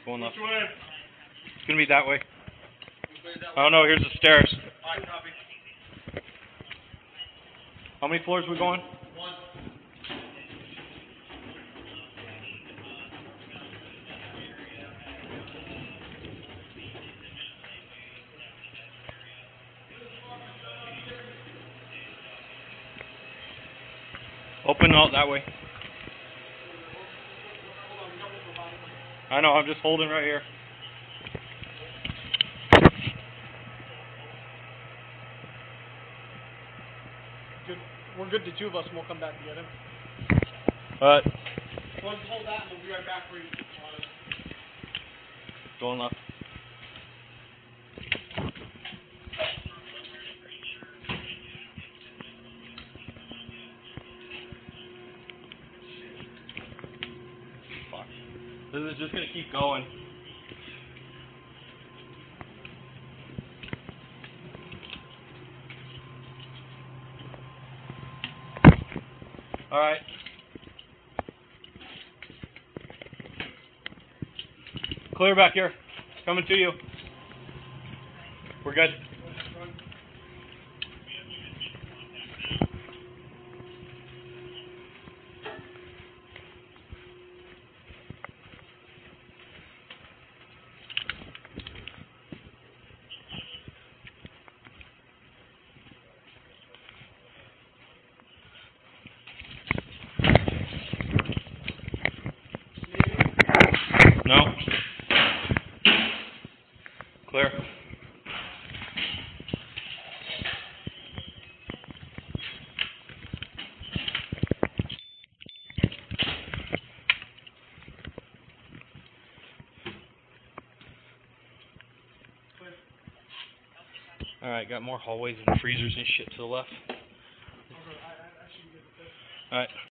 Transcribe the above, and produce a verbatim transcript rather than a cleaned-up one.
Going left. Which way? It's gonna be that way. Oh no, here's the stairs. I copy. How many floors we going? One. Open out that way. I know, I'm just holding right here. Good. We're good to two of us, and we'll come back and get him. Alright. Well, just hold that, and we'll be right back for you. Going left. Fuck. This is just gonna keep going. Alright. Clear back here. Coming to you. We're good. No. Clear. Alright, got more hallways and freezers and shit to the left. Alright.